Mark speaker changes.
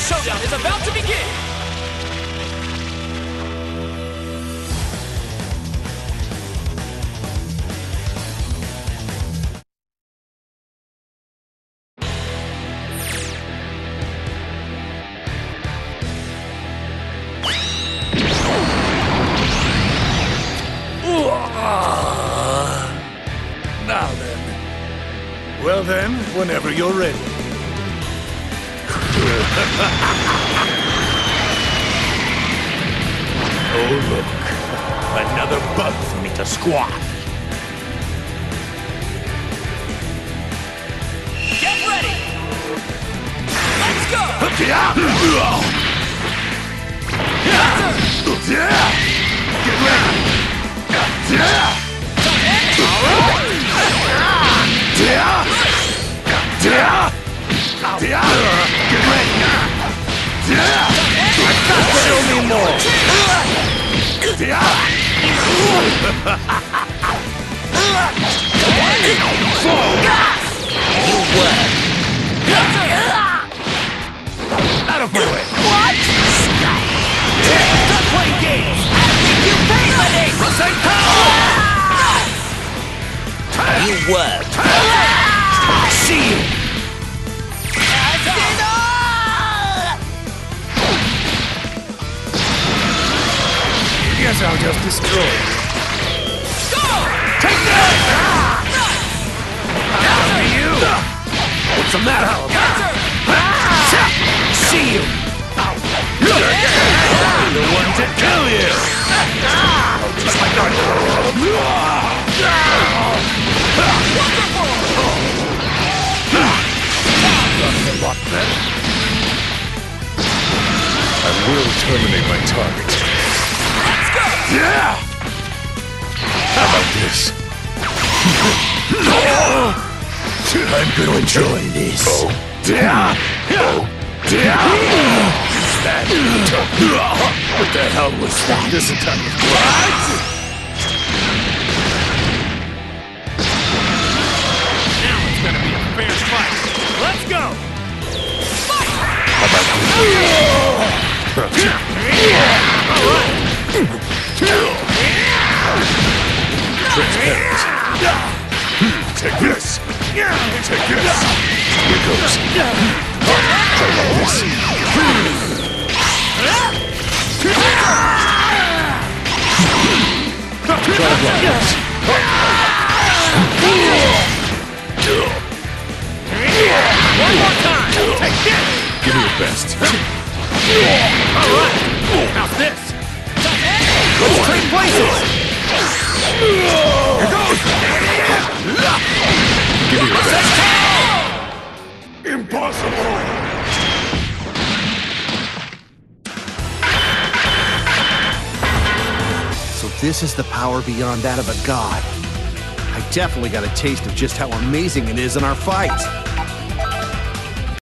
Speaker 1: showdown is about to begin!
Speaker 2: Now then. Well then, whenever you're ready. Oh look, another bug for me to squash.
Speaker 1: Get ready! Let's go!
Speaker 2: Get ready! Get ready! Show me more!
Speaker 1: You work!
Speaker 2: Out of my way!
Speaker 1: What? Stop playing games! You pay money! You work!
Speaker 2: See you! Guess I'll just destroy it.
Speaker 1: Go!
Speaker 2: Take that! You! What's the matter? See you! I'm the one to kill you! Just like that! That's a lot better. I will terminate my target. Yeah! How about this? I'm gonna enjoy this. Oh, yeah! Oh, yeah! What the hell was that? This attack is what? Now it's gonna be a fair fight. Let's go! Fight! How about this? All right! Transparent. Take this. Take this. Here goes. Try like this. Try like this. One more time. Take this. Give me your best. All right. How's this? Let's trade places! Here goes! Give me your best. Impossible!
Speaker 3: So this is the power beyond that of a god. I definitely got a taste of just how amazing it is in our fights.